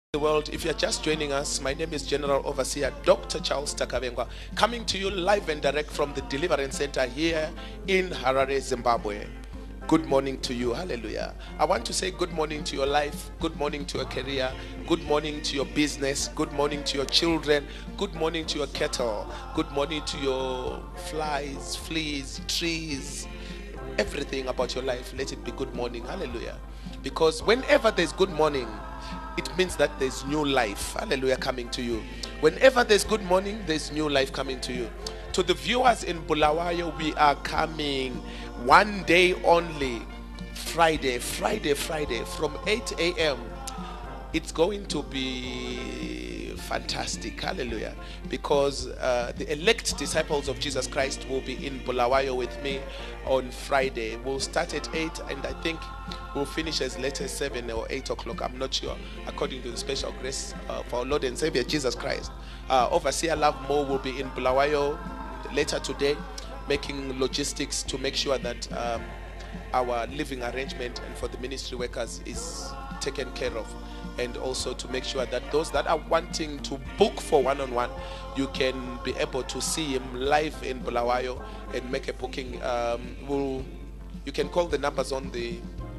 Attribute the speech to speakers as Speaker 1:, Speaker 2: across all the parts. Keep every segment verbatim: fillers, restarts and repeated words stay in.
Speaker 1: The world. If you're just joining us, my name is General Overseer Doctor Charles Takabengwa, coming to you live and direct from the Deliverance Center here in Harare, Zimbabwe. Good morning to you. Hallelujah. I want to say good morning to your life, good morning to your career, good morning to your business, good morning to your children, good morning to your cattle, good morning to your flies, fleas, trees, everything about your life. Let it be good morning. Hallelujah. Because whenever there's good morning, it means that there's new life, hallelujah, coming to you. Whenever there's good morning, there's new life coming to you. To the viewers in Bulawayo, we are coming one day only, Friday, Friday, Friday, from eight a m It's going to be fantastic, hallelujah, because uh, the elect disciples of Jesus Christ will be in Bulawayo with me on Friday. We'll start at eight, and I think we'll finish as late as seven or eight o'clock. I'm not sure, according to the special grace uh, for our Lord and Savior Jesus Christ. Uh, Overseer Love Mo will be in Bulawayo later today, making logistics to make sure that um, our living arrangement and for the ministry workers is taken care of, and also to make sure that those that are wanting to book for one-on-one, you can be able to see him live in Bulawayo and make a booking. Um, we'll, you can call the numbers on the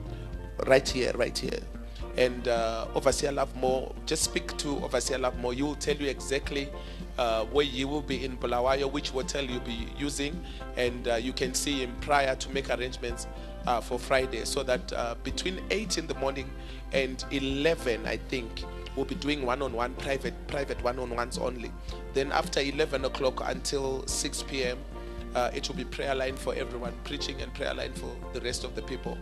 Speaker 1: right here, right here. And uh, Overseer Love More, just speak to Overseer Love More. He will tell you exactly uh, where you will be in Bulawayo, which hotel you'll be using, and uh, you can see him prior to make arrangements uh, for Friday, so that uh, between eight in the morning and eleven, I think, we'll be doing one-on-one, private, private one-on-ones only. Then after eleven o'clock until six p m, uh, it will be prayer line for everyone, preaching and prayer line for the rest of the people.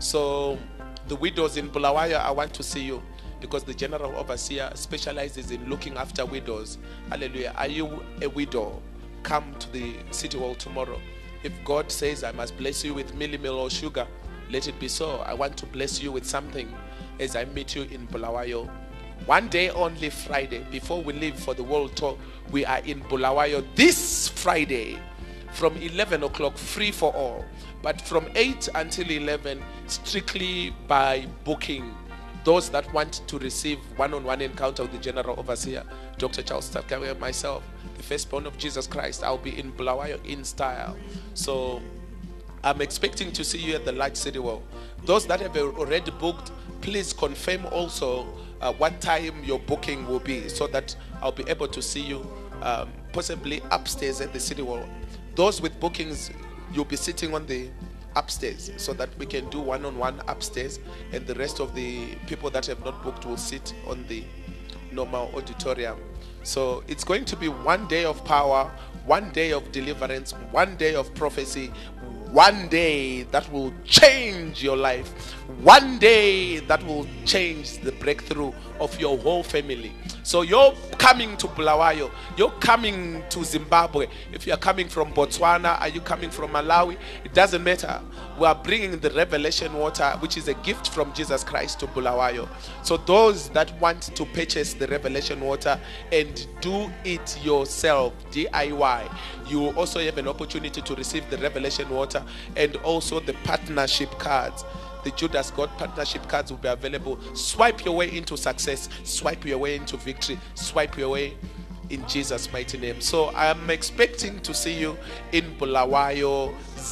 Speaker 1: So the widows in Bulawayo, I want to see you, because the General Overseer specializes in looking after widows. Hallelujah. Are you a widow? Come to the City Hall tomorrow. If God says I must bless you with milli meal or sugar, let it be so. I want to bless you with something as I meet you in Bulawayo. One day only, Friday, before we leave for the world tour. We are in Bulawayo this Friday from eleven o'clock, free for all. But from eight until eleven, strictly by booking. Those that want to receive one-on-one encounter with the General Overseer, Doctor Charles Takabengwa, myself, the firstborn of Jesus Christ, I'll be in Bulawayo in style. So I'm expecting to see you at the Large City Hall. Those that have already booked, please confirm also uh, what time your booking will be, so that I'll be able to see you um, possibly upstairs at the City Hall. Those with bookings, you'll be sitting on the upstairs, so that we can do one-on-one upstairs, and the rest of the people that have not booked will sit on the normal auditorium. So it's going to be one day of power, one day of deliverance, one day of prophecy, one day that will change your life, one day that will change the breakthrough of your whole family. So you're coming to Bulawayo, you're coming to Zimbabwe. If you're coming from Botswana, are you coming from Malawi? It doesn't matter. We are bringing the revelation water, which is a gift from Jesus Christ, to Bulawayo. So those that want to purchase the revelation water and do it yourself, D I Y, you will also have an opportunity to receive the revelation water and also the partnership cards. The Judas God partnership cards will be available. Swipe your way into success, swipe your way into victory, swipe your way in Jesus' mighty name. So I'm expecting to see you in Bulawayo,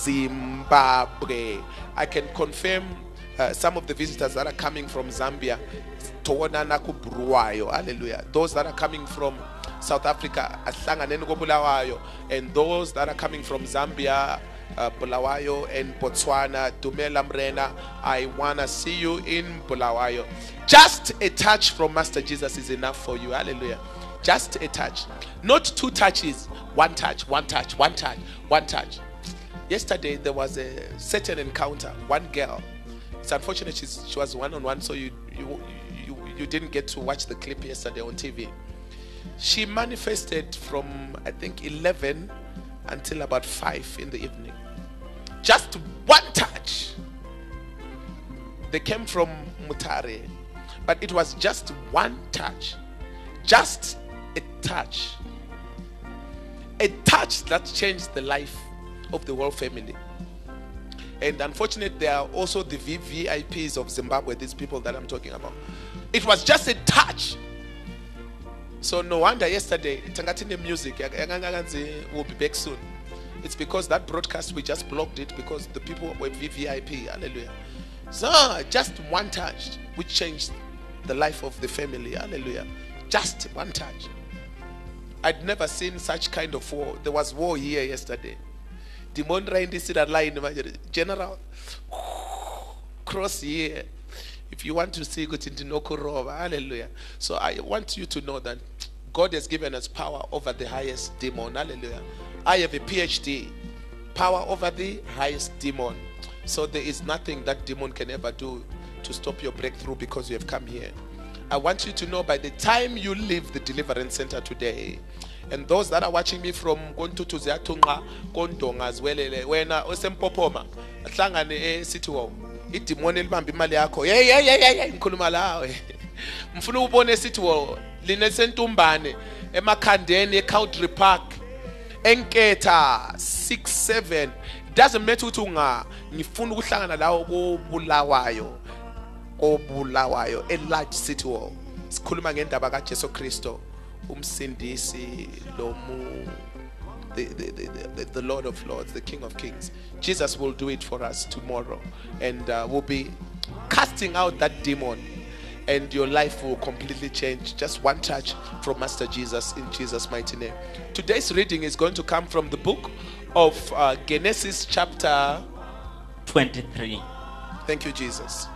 Speaker 1: Zimbabwe. I can confirm uh, some of the visitors that are coming from Zambia, Toonana ku Bulawayo, hallelujah. Those that are coming from South Africa, Ahlanganeni ko Bulawayo, and those that are coming from Zambia, Uh, Bulawayo and Botswana, Dumela Mrena, I want to see you in Bulawayo. Just a touch from Master Jesus is enough for you. Hallelujah. Just a touch. Not two touches. One touch, one touch, one touch, one touch. Yesterday there was a certain encounter. One girl. It's unfortunate she's, she was one-on-one, so you, you, you, you didn't get to watch the clip yesterday on T V. She manifested from, I think, eleven until about five in the evening. Just one touch. They came from Mutare, but it was just one touch. Just a touch. A touch that changed the life of the whole family. And unfortunately, there are also the V V I Ps of Zimbabwe, these people that I'm talking about. It was just a touch So no wonder yesterday Tangatine music will be back soon. It's because that broadcast we just blocked it because the people were V V I P. Hallelujah. So just one touch which changed the life of the family. Hallelujah. Just one touch. I'd never seen such kind of war. There was war here yesterday. Demon in this line, general cross here. If you want to see good into Nokorova, hallelujah. So I want you to know that God has given us power over the highest demon. Hallelujah. I have a P H D, power over the highest demon. So there is nothing that demon can ever do to stop your breakthrough because you have come here. I want you to know by the time you leave the deliverance center today, and those that are watching me from Gontutu Ziatunga, Kondong as well, when I was in Popoma, Atlangane City Wall, it demonel Bambi Maliako, yeah, yeah, yeah, yeah, yeah, in Kulumala, Mfunu Bone City Wall, Linesentumbane, Emma Kandene, Country Park, Enketa, six, seven, doesn't matter Tunga, Nifunu Shangana Lao Bulawayo. Obulawayo, a large city wall. Skuluma ngenda baka Jesu Kristo, umsindisi lomu, the, the, the, the, the Lord of Lords, the King of Kings. Jesus will do it for us tomorrow, and uh, we'll be casting out that demon, and your life will completely change. Just one touch from Master Jesus in Jesus' mighty name. Today's reading is going to come from the book of uh, Genesis chapter
Speaker 2: twenty-three.
Speaker 1: Thank you, Jesus.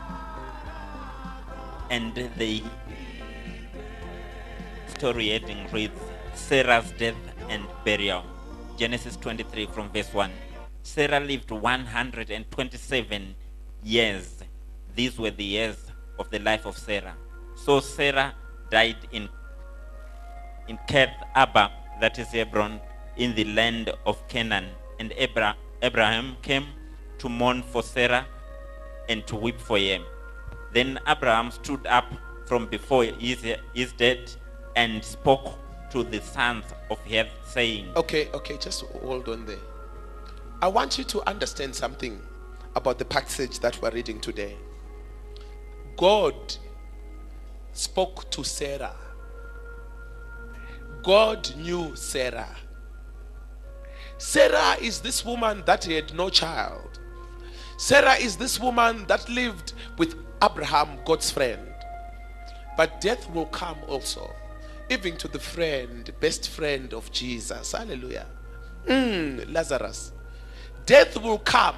Speaker 2: And the story heading reads Sarah's death and burial. Genesis twenty-three from verse one. Sarah lived one hundred twenty-seven years. These were the years of the life of Sarah. So Sarah died in in Kirth Abba, that is Hebron, in the land of Canaan. And Abra- Abraham came to mourn for Sarah and to weep for him. Then Abraham stood up from before his, his dead and spoke to the sons of Heth, saying,
Speaker 1: Okay, okay, just hold on there. I want you to understand something about the passage that we're reading today. God spoke to Sarah. God knew Sarah. Sarah is this woman that had no child. Sarah is this woman that lived with Abraham, God's friend. But death will come also, even to the friend, best friend of Jesus. Hallelujah. Mm, Lazarus. Death will come.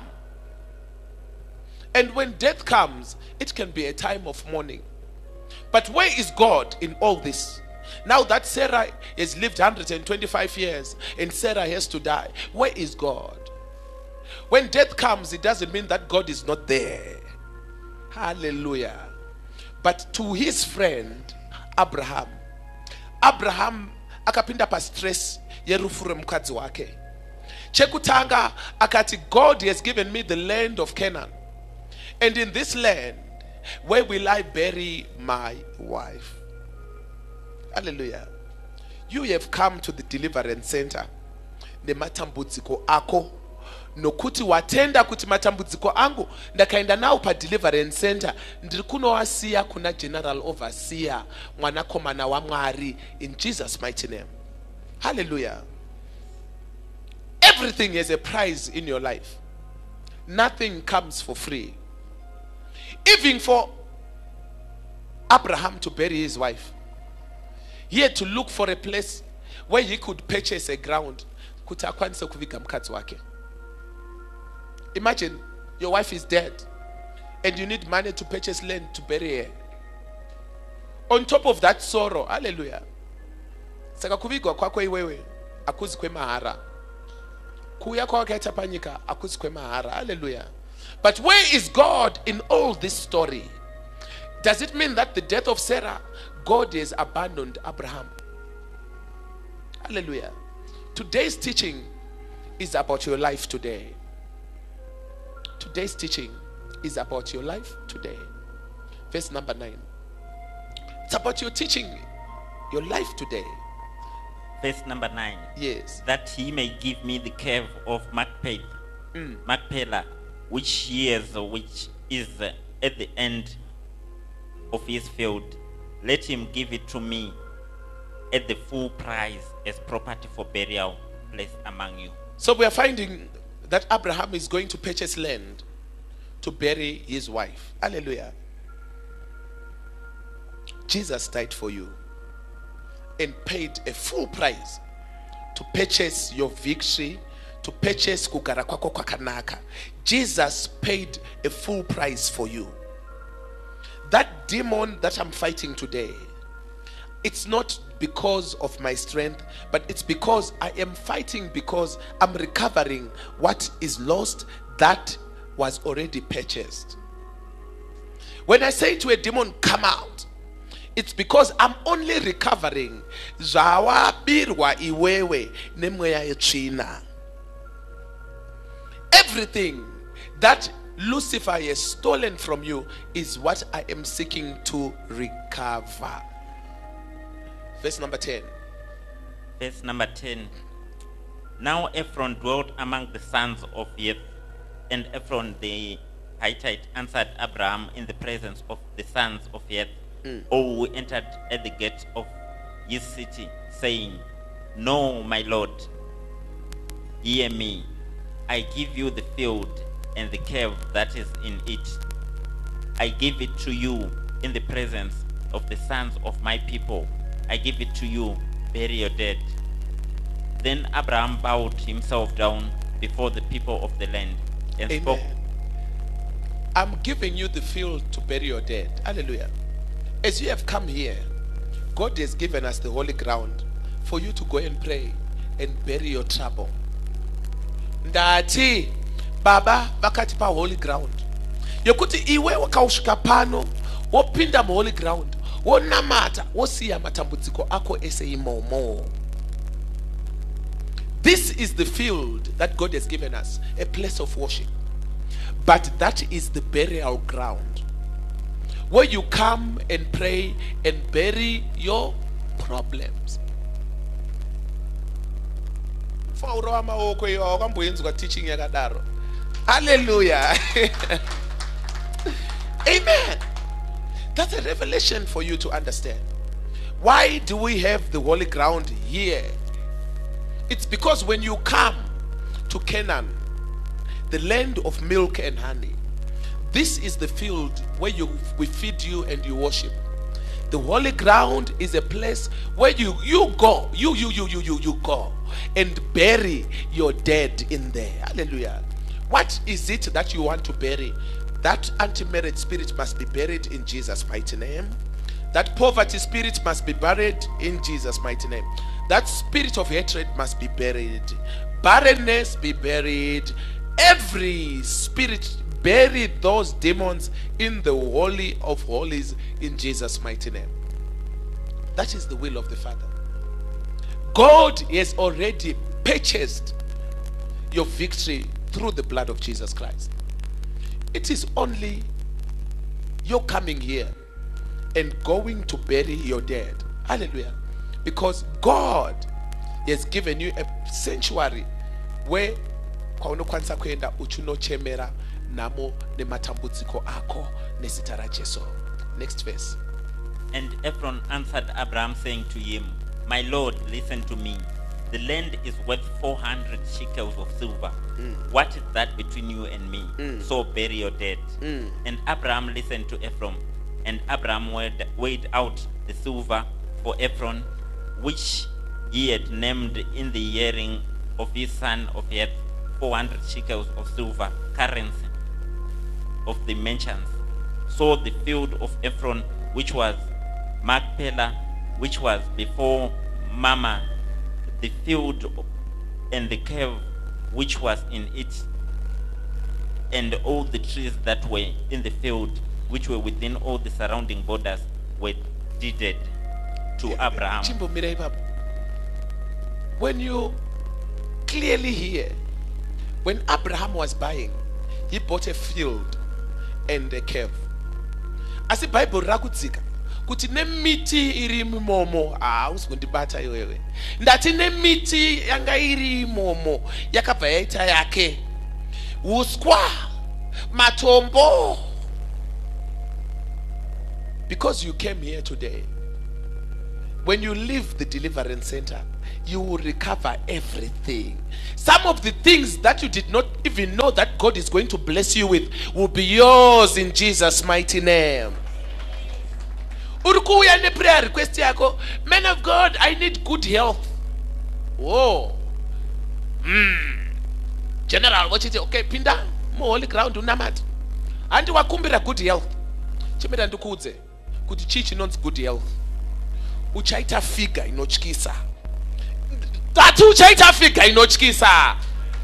Speaker 1: And when death comes, it can be a time of mourning. But where is God in all this? Now that Sarah has lived one hundred twenty-five years and Sarah has to die, where is God? When death comes, it doesn't mean that God is not there. Hallelujah. But to his friend Abraham, Abraham akapinda pa stress yerufure mukadzi wake. Chekutanga akati, God has given me the land of Canaan, and in this land where will I bury my wife? Hallelujah. You have come to the deliverance center nematambudziko ako nokuti watenda kuti matambudziko angu ndakaenda nawo pa deliverance center ndiri kunowasiya kuna general overseer mwanakomana wa Mwari in Jesus mighty name. Hallelujah. Everything has a price in your life. Nothing comes for free. Even for Abraham to bury his wife, he had to look for a place where he could purchase a ground kuti akwanise kuviga mukadzi wake. Imagine your wife is dead and you need money to purchase land to bury her. On top of that sorrow, hallelujah. Saka kuvigwa kwako iwewe akuzi kwe mahara. Kuya kwa kaita panyika akuzi kwe mahara. Hallelujah. But where is God in all this story? Does it mean that the death of Sarah, God has abandoned Abraham? Hallelujah. Today's teaching is about your life today. Today's teaching is about your life today. Verse number nine. It's about your teaching, your life today.
Speaker 2: Verse number nine.
Speaker 1: Yes.
Speaker 2: That he may give me the cave of Macpela,
Speaker 1: Mm.
Speaker 2: Macpela, which he has, which is uh, at the end of his field. Let him give it to me, at the full price as property for burial placed among you.
Speaker 1: So we are finding that Abraham is going to purchase land to bury his wife. Hallelujah. Jesus died for you and paid a full price to purchase your victory, to purchase kugara kwako kwakanaka. Jesus paid a full price for you. That demon that I'm fighting today, it's not because of my strength, but it's because I am fighting because I'm recovering what is lost that was already purchased. When I say to a demon, come out, it's because I'm only recovering zawabirwa iwewe nemweya yechina. Everything that Lucifer has stolen from you is what I am seeking to recover. Verse number ten.
Speaker 2: Verse number ten. Now Ephron dwelt among the sons of Heth, and Ephron the Hittite answered Abraham in the presence of the sons of Heth, mm. all who entered at the gate of his city, saying, No, my Lord, hear me. I give you the field and the cave that is in it. I give it to you in the presence of the sons of my people. I give it to you, bury your dead. Then Abraham bowed himself down before the people of the land and
Speaker 1: Amen.
Speaker 2: spoke.
Speaker 1: I'm giving you the field to bury your dead. Hallelujah. As you have come here, God has given us the holy ground for you to go and pray and bury your trouble. Ndati baba vakati pa holy ground yokuti iwe wakaushuka pano wopinda mu holy ground wonamata wosiya matambudziko ako ese imomo. This is the field that God has given us, a place of worship, but that is the burial ground where you come and pray and bury your problems. Teaching yakadaro. Hallelujah. Amen. That's a revelation for you to understand. Why do we have the holy ground here? It's because when you come to Canaan, the land of milk and honey, this is the field where you we feed you and you worship. The holy ground is a place where you you go, you you you you you you go and bury your dead in there. Hallelujah. What is it that you want to bury? That anti-marriage spirit must be buried in Jesus' mighty name. That poverty spirit must be buried in Jesus' mighty name. That spirit of hatred must be buried. Barrenness be buried. Every spirit, bury those demons in the holy of holies in Jesus' mighty name. That is the will of the Father. God has already purchased your victory through the blood of Jesus Christ. It is only your coming here and going to bury your dead. Hallelujah. Because God has given you a sanctuary where kwaunokwanisa kuenda uchunochemera namo nematambudziko ako nesitara Jesu. Next verse.
Speaker 2: And Ephron answered Abraham, saying to him, My Lord, listen to me. The land is worth four hundred shekels of silver. Mm. What is that between you and me? Mm. So bury your dead. Mm. And Abraham listened to Ephron. And Abraham weighed, weighed out the silver for Ephron, which he had named in the hearing of his son of Heth, four hundred shekels of silver, currency of the merchants. So the field of Ephron, which was Machpelah, which was before Mamre, the field and the cave which was in it, and all the trees that were in the field, which were within all the surrounding borders, were deeded to Abraham.
Speaker 1: When you clearly hear, when Abraham was buying, he bought a field and a cave. As the Bible rakudzika kuti nemiti iri mumomo ah usingondibata iwewe ndati nemiti yanga iri momo yakabva yaita yake uswa matombo. Because you came here today, when you leave the deliverance center, you will recover everything. Some of the things that you did not even know that God is going to bless you with will be yours in Jesus' mighty name. Urukuya ne prayer request yako, man of God, I need good health. Whoa. Hmm. General, what is it? Okay, pinda mo holy ground unamat. Andi wakumbira good health. Chimera ndukudze kuti chichi nonzi good health. Uchaita figure inochikisa. Tatu uchaita figure inochikisa.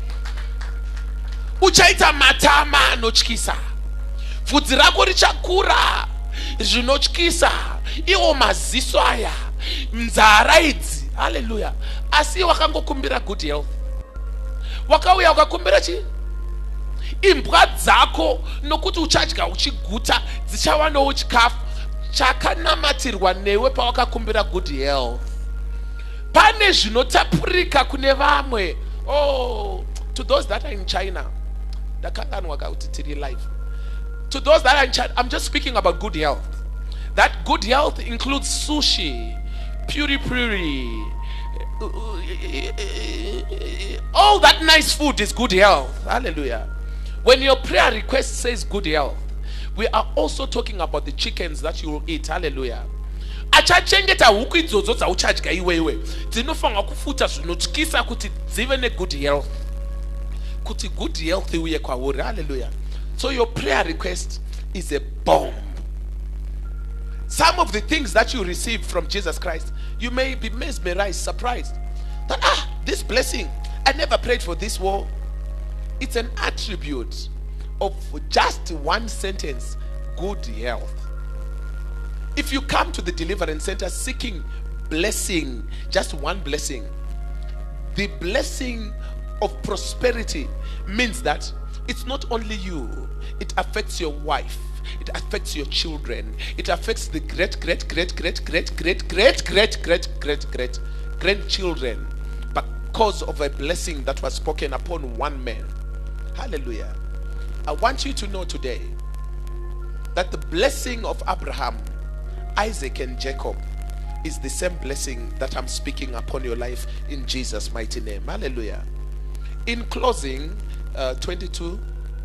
Speaker 1: Uchaita matama anochikisa. Vhudzi rako richakura zvinochikisa. Iwo maziso aya, nzara idzi. Hallelujah. Asi wakangokumbira good health. Wakauya ukakumbira chi? Imbwa dzako nokuti uchadya uchiguta dzichawanawo chikafu chakanamatirwa newe pawakakumbira good health. Pane zvinotapurika kune vamwe. Oh, to those that are in China, ndakanganwa kuti tiri live. To those that are in China, I'm just speaking about good health. That good health includes sushi, puri puri, all that nice food is good health. Hallelujah. When your prayer request says good health, we are also talking about the chickens that you will eat. Hallelujah. Achachengeta huku idzodzo dzauchadya iwewe dzinofanwa kufuta zvinotyisa kuti dzive ne good health, kuti good health iuye kwauri. Hallelujah. So your prayer request is a bomb. Some of the things that you receive from Jesus Christ, you may be mesmerized, surprised that ah, this blessing, I never prayed for this war. It's an attribute of just one sentence, good health. If you come to the deliverance center seeking blessing, just one blessing, the blessing of prosperity means that it's not only you, it affects your wife, it affects your children, it affects the great great great great great great great great great great great grandchildren, because of a blessing that was spoken upon one man. Hallelujah. I want you to know today that the blessing of Abraham, Isaac and Jacob is the same blessing that I'm speaking upon your life in Jesus' mighty name. Hallelujah. In closing, uh, twenty-two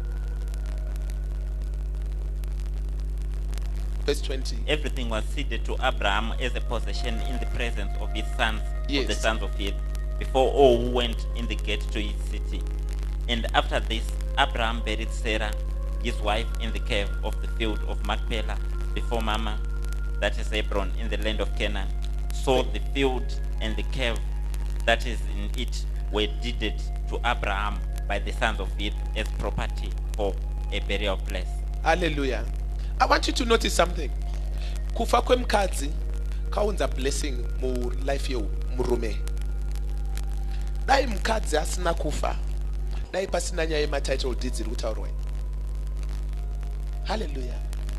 Speaker 1: verse twenty.
Speaker 2: Everything was ceded to Abraham as a possession in the presence of his sons,
Speaker 1: Yes.
Speaker 2: of the sons of Heth, before all who went in the gate to his city. And after this, Abraham buried Sarah, his wife, in the cave of the field of Machpelah, before Mamre, that is Hebron, in the land of Canaan. So the field and the cave that is in it were deeded to Abraham by the sons of Heth as property for a burial place.
Speaker 1: Hallelujah. I want you to notice something. Kufa kwemkadzi kaunza blessing mu life yo murume. Dai mkadzi asina kufa, dai pasina nyaya ma title deeds irutaurwa. Hallelujah.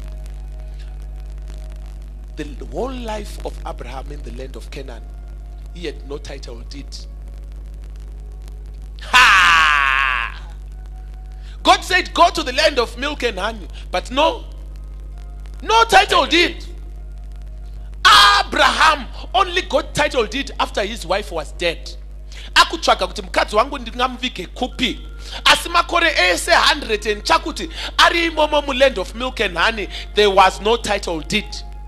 Speaker 1: The whole life of Abraham in the land of Canaan, he had no title deed. Ha! God said, go to the land of milk and honey, but no, no title deed. Abraham only got title deed after his wife was dead. Akutsvaga kuti mukadzi wangu ndingamuvige kupi, asi makore ese one hundred and chakuti ari imomo mu land of milk and honey, there was no title deed.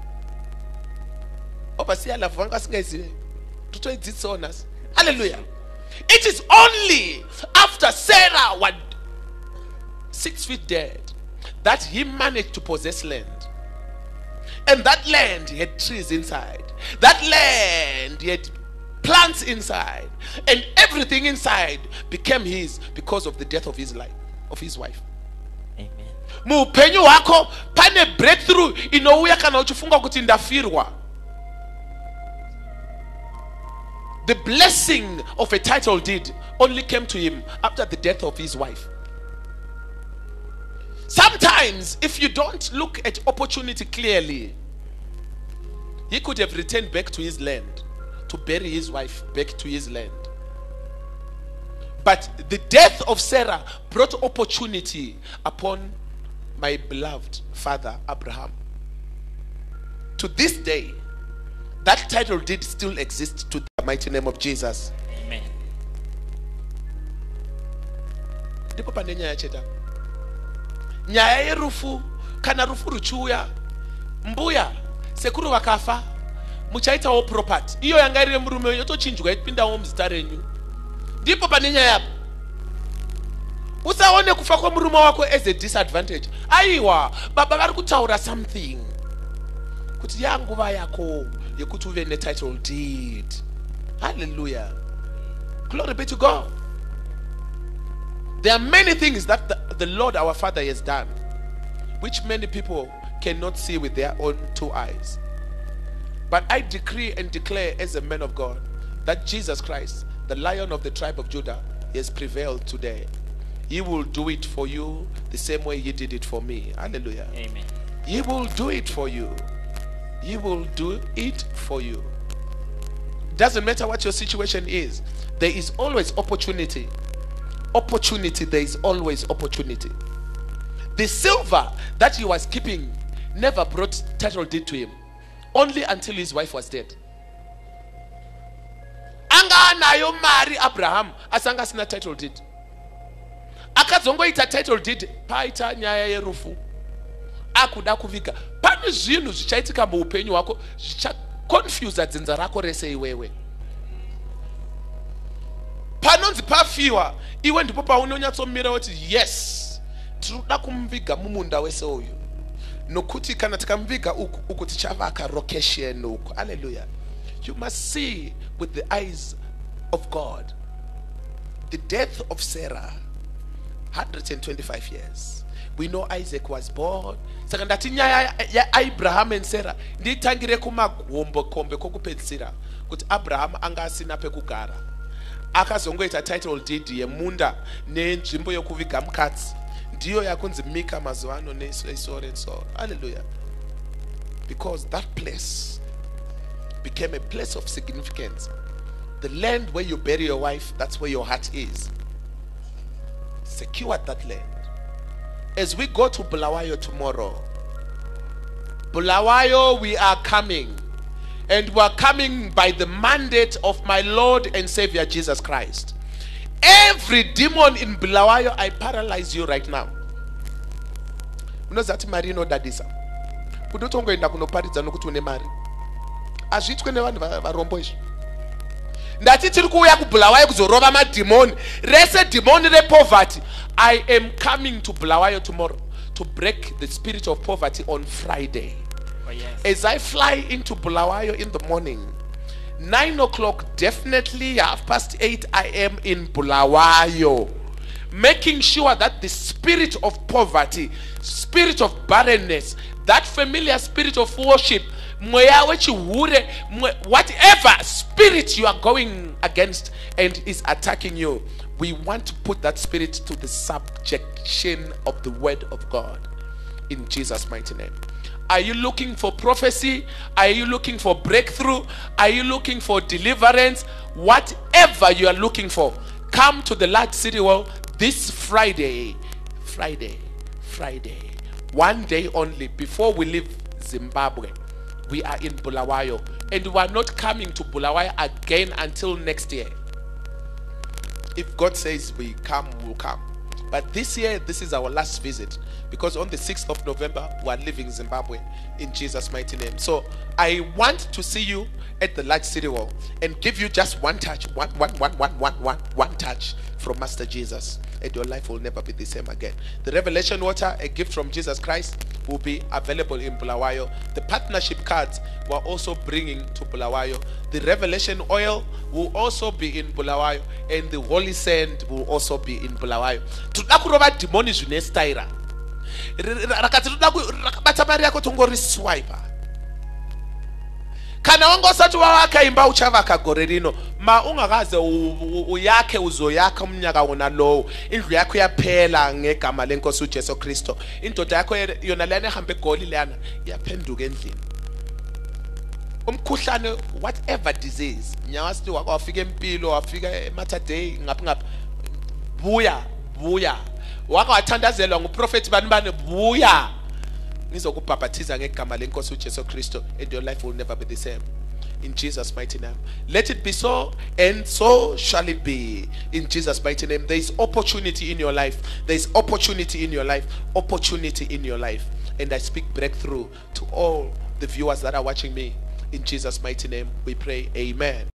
Speaker 1: Hallelujah. It is only after Sarah was six feet dead that he managed to possess land. And that land had trees inside. That land had plants inside. And everything inside became his because of the death of his life, of his wife.
Speaker 2: Amen.
Speaker 1: Muupenyu wako pane breakthrough inouya kana uchifunga kuti ndafirwa. The blessing of a title deed only came to him after the death of his wife. Sometimes, if you don't look at opportunity clearly, he could have returned back to his land to bury his wife back to his land. But the death of Sarah brought opportunity upon my beloved father Abraham. To this day, that title deed still exists to the mighty name of Jesus.
Speaker 2: Amen.
Speaker 1: Ndipo pane nyaya cheta. Nyaya yerufu kana rufu ruchuya mbuya sekuru vakafa muchaitawo property iyo yanga iri murume yotochinjwa ipindawo muzita renyu. Ndipo pane nyaya yapo. Usaone kufa kwemurume wako as a disadvantage. Aiwa baba vari kutaura something kuti yanguva yako yekuti uve netitle deed. Hallelujah. Glory be to God. There are many things that the, the Lord our Father has done which many people cannot see with their own two eyes. But I decree and declare as a man of God that Jesus Christ, the Lion of the tribe of Judah, has prevailed today. He will do it for you the same way he did it for me. Hallelujah.
Speaker 2: Amen.
Speaker 1: He will do it for you. He will do it for you. Doesn't matter what your situation is, there is always opportunity. Opportunity, there is always opportunity. The silver that he was keeping never brought title deed to him, only until his wife was dead. Anga nayo mari Abraham asanga sina title deed. Akazongoita title deed paita nyaya yerufu. Akuda kuvika. Pane zvinhu zvichaitika muupenyu wako zvichaconfuse dzinza rako rese iwewe. Panonzi pafiwa iwe ndipo paunonyatsomira kuti yes tinoda kumuviga mumunda wese uyu nokuti kana tikamuviga uku uku tichavaka location uku. Hallelujah. You must see with the eyes of God. The death of Sarah, one hundred twenty-five years. We know Isaac was born. Saka ndati nyaya ya Abraham and Sarah nditangire kumagombo kombe kokupedzisira kuti Abraham anga asina pekugara. Akazongoita title deed yemunda nenzvimbo yokuviga mukadzi ndiyo yakunzi Mika mazuvano neso and so. Hallelujah. Because that place became a place of significance. The land where you bury your wife, that's where your heart is. Secure that land. As we go to Bulawayo tomorrow, Bulawayo, we are coming. And we are coming by the mandate of my Lord and Savior Jesus Christ. Every demon in Bulawayo, I paralyze you right now. You know that Marino dadisa. Kudotongo enda kunoparidza nokuti une mari. Azvitwe nevanhu varombo izvi. Ndati tiri kuuya kuBulawayo kuzorova mademoni. Rese demoni repoverty. I am coming to Bulawayo tomorrow to break the spirit of poverty on Friday.
Speaker 2: Oh, yes.
Speaker 1: As I fly into Bulawayo in the morning, nine o'clock, definitely half past eight, I am in Bulawayo, making sure that the spirit of poverty, spirit of barrenness, that familiar spirit of worship, whatever spirit you are going against and is attacking you, we want to put that spirit to the subjection of the word of God in Jesus' mighty name. Are you looking for prophecy? Are you looking for breakthrough? Are you looking for deliverance? Whatever you are looking for, come to the large city hall this Friday. Friday. Friday. One day only before we leave Zimbabwe. We are in Bulawayo. And we are not coming to Bulawayo again until next year. If God says we come, we'll come. But this year, this is our last visit. Because on the sixth of November, we are leaving Zimbabwe in Jesus' mighty name. So I want to see you at the large city hall and give you just one touch, one, one, one, one, one, one, one touch from Master Jesus, and your life will never be the same again. The revelation water, a gift from Jesus Christ, will be available in Bulawayo. The partnership cards we're also bringing to Bulawayo. The revelation oil will also be in Bulawayo, and the holy sand will also be in Bulawayo. Tunakurova demoni zvinestaira. Rakati rakabata mari yako tongori swiper. Kana wangu osati wawakaimba uchavaka gore rino ma ungakaze uyakhe uzoyakha umnyaka wona lowo indlu yakho yaphela ngegama lenkosi uJesu Kristo. Indoda yakho yona lana ehambe egoli lana yaphenduka endlini. Umkhuhlane, whatever disease, nyawasti wako wafika empilo wafika eMater Dei ngaphi ngaphi, buya buya waka wathandazelwa nguprofeti bani bani, buya ngizokubhabhathiza ngegama lenkosi uJesu Kristo, and your life will never be the same. in Jesus' mighty name. Let it be so, and so shall it be in Jesus' mighty name. There is opportunity in your life. There is opportunity in your life. Opportunity in your life. And I speak breakthrough to all the viewers that are watching me. In Jesus' mighty name we pray. Amen.